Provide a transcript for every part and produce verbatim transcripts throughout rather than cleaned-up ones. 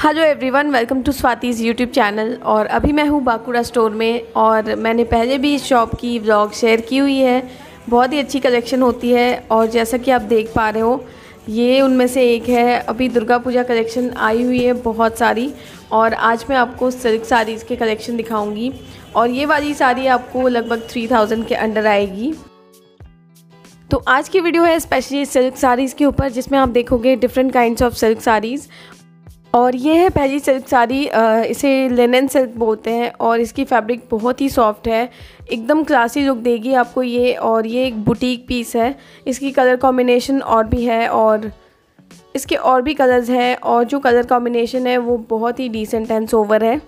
Hello everyone, welcome to Swati's YouTube channel. और अभी मैं हूँ बांकुड़ा स्टोर में और मैंने पहले भी इस शॉप की व्लॉग शेयर की हुई है। बहुत ही अच्छी कलेक्शन होती है और जैसा कि आप देख पा रहे हो ये उनमें से एक है। अभी दुर्गा पूजा कलेक्शन आई हुई है बहुत सारी और आज मैं आपको सिल्क साड़ीज़ के कलेक्शन दिखाऊंगी और ये वाली साड़ी आपको लगभग थ्री थाउजेंड के अंडर आएगी। तो आज की वीडियो है स्पेशली सिल्क साड़ीज़ के ऊपर, जिसमें आप देखोगे different kinds of silk saris. और ये है पहली सिल्क साड़ी, इसे लिनन सिल्क बोलते हैं और इसकी फैब्रिक बहुत ही सॉफ्ट है, एकदम क्लासी लुक देगी आपको ये। और ये एक बुटीक पीस है, इसकी कलर कॉम्बिनेशन और भी है और इसके और भी कलर्स हैं और जो कलर कॉम्बिनेशन है वो बहुत ही डिसेंट एंड सोवर है।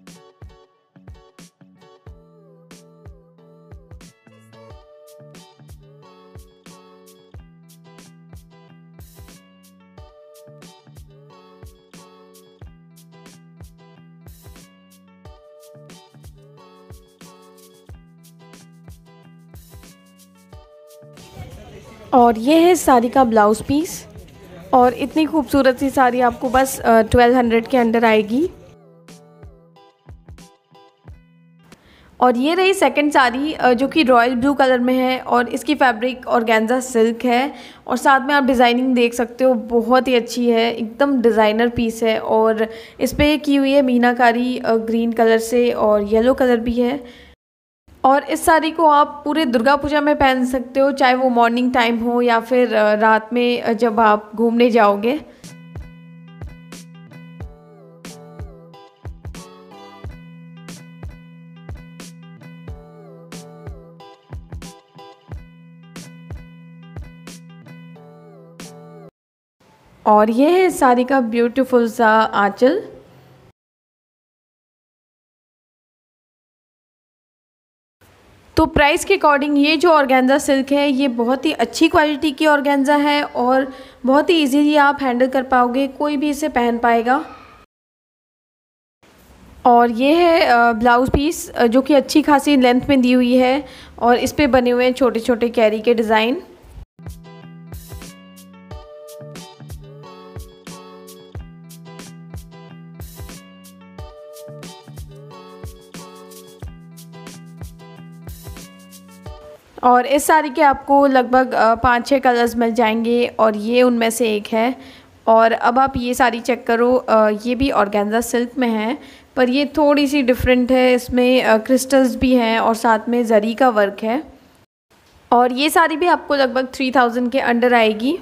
और ये है साड़ी का ब्लाउज़ पीस और इतनी खूबसूरत सी साड़ी आपको बस ट्वेल्व हंड्रेड के अंडर आएगी। और ये रही सेकंड साड़ी जो कि रॉयल ब्लू कलर में है और इसकी फैब्रिक ऑर्गेन्जा सिल्क है और साथ में आप डिज़ाइनिंग देख सकते हो, बहुत ही अच्छी है, एकदम डिज़ाइनर पीस है। और इस पर की हुई है मीनाकारी ग्रीन कलर से और येलो कलर भी है। और इस साड़ी को आप पूरे दुर्गा पूजा में पहन सकते हो, चाहे वो मॉर्निंग टाइम हो या फिर रात में जब आप घूमने जाओगे। और ये है साड़ी का ब्यूटीफुल सा आंचल। तो प्राइस के अकॉर्डिंग ये जो ऑर्गेन्जा सिल्क है ये बहुत ही अच्छी क्वालिटी की ऑर्गेन्जा है और बहुत ही इजीली आप हैंडल कर पाओगे, कोई भी इसे पहन पाएगा। और ये है ब्लाउज़ पीस जो कि अच्छी खासी लेंथ में दी हुई है और इस पे बने हुए हैं छोटे छोटे कैरी के डिज़ाइन। और इस साड़ी के आपको लगभग पाँच छः कलर्स मिल जाएंगे और ये उनमें से एक है। और अब आप ये साड़ी चेक करो, ये भी ऑर्गेन्जा सिल्क में है पर ये थोड़ी सी डिफरेंट है, इसमें क्रिस्टल्स भी हैं और साथ में जरी का वर्क है। और ये साड़ी भी आपको लगभग थ्री थाउजेंड के अंडर आएगी।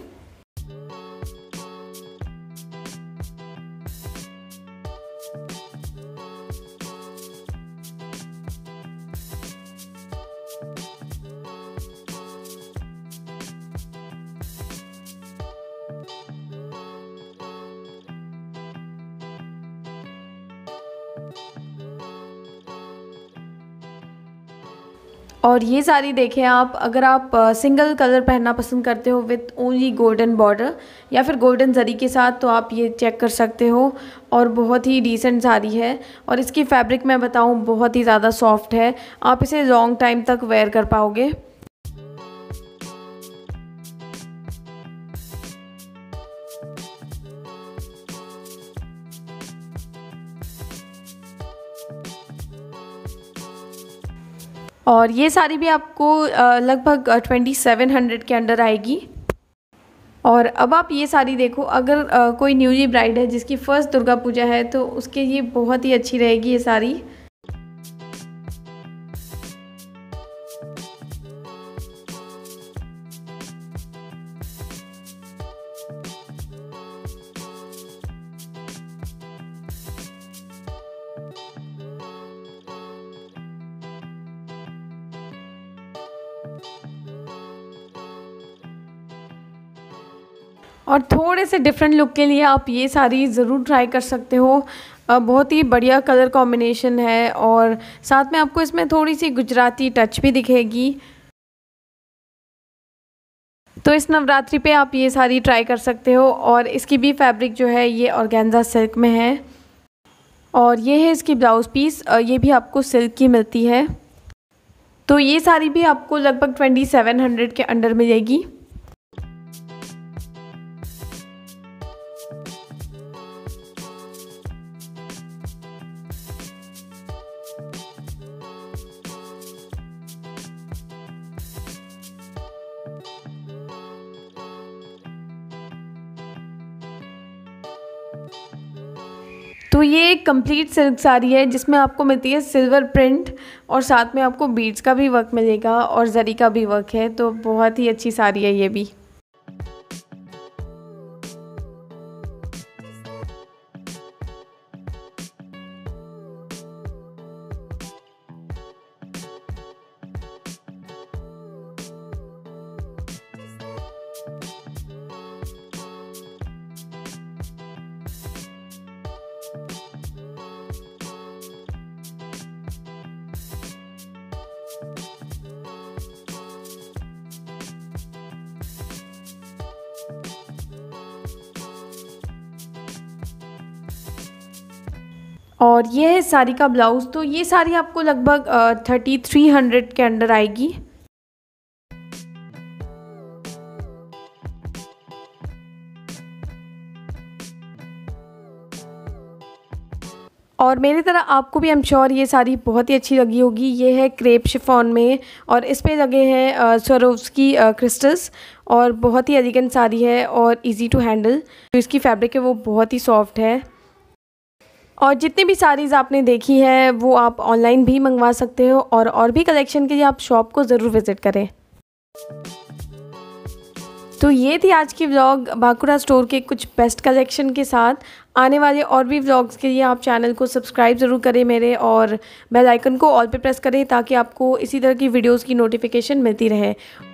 और ये साड़ी देखें आप, अगर आप सिंगल कलर पहनना पसंद करते हो विथ ओनली गोल्डन बॉर्डर या फिर गोल्डन जरी के साथ तो आप ये चेक कर सकते हो। और बहुत ही डिसेंट साड़ी है और इसकी फैब्रिक मैं बताऊं बहुत ही ज़्यादा सॉफ्ट है, आप इसे लॉन्ग टाइम तक वेयर कर पाओगे। और ये साड़ी भी आपको लगभग ट्वेंटी सेवन हंड्रेड के अंडर आएगी। और अब आप ये साड़ी देखो, अगर कोई न्यूली ब्राइड है जिसकी फ़र्स्ट दुर्गा पूजा है तो उसके लिए बहुत ही अच्छी रहेगी ये साड़ी। और थोड़े से डिफरेंट लुक के लिए आप ये साड़ी ज़रूर ट्राई कर सकते हो, बहुत ही बढ़िया कलर कॉम्बिनेशन है और साथ में आपको इसमें थोड़ी सी गुजराती टच भी दिखेगी। तो इस नवरात्रि पे आप ये साड़ी ट्राई कर सकते हो। और इसकी भी फैब्रिक जो है ये ऑर्गेन्जा सिल्क में है और ये है इसकी ब्लाउज़ पीस, ये भी आपको सिल्क की मिलती है। तो ये साड़ी भी आपको लगभग ट्वेंटी सेवन हंड्रेड के अंडर मिलेगी। तो ये एक कंप्लीट सिल्क साड़ी है जिसमें आपको मिलती है सिल्वर प्रिंट और साथ में आपको बीड्स का भी वर्क मिलेगा और जरी का भी वर्क है। तो बहुत ही अच्छी साड़ी है ये भी। और ये है साड़ी का ब्लाउज़। तो ये साड़ी आपको लगभग थर्टी थ्री हंड्रेड के अंडर आएगी। और मेरी तरह आपको भी आई एम श्योर ये साड़ी बहुत ही अच्छी लगी होगी। ये है क्रेप शिफॉन में और इस पे लगे हैं स्वरोव्स्की क्रिस्टल्स और बहुत ही एलिगेंट साड़ी है और इजी टू हैंडल। जो इसकी फैब्रिक है वो बहुत ही सॉफ्ट है। और जितनी भी साड़ीज़ आपने देखी है वो आप ऑनलाइन भी मंगवा सकते हो और और भी कलेक्शन के लिए आप शॉप को ज़रूर विज़िट करें। तो ये थी आज की व्लॉग बाकुरा स्टोर के कुछ बेस्ट कलेक्शन के साथ। आने वाले और भी व्लॉग्स के लिए आप चैनल को सब्सक्राइब ज़रूर करें मेरे और बेल आइकन को ऑल पे प्रेस करें ताकि आपको इसी तरह की वीडियोस की नोटिफिकेशन मिलती रहे।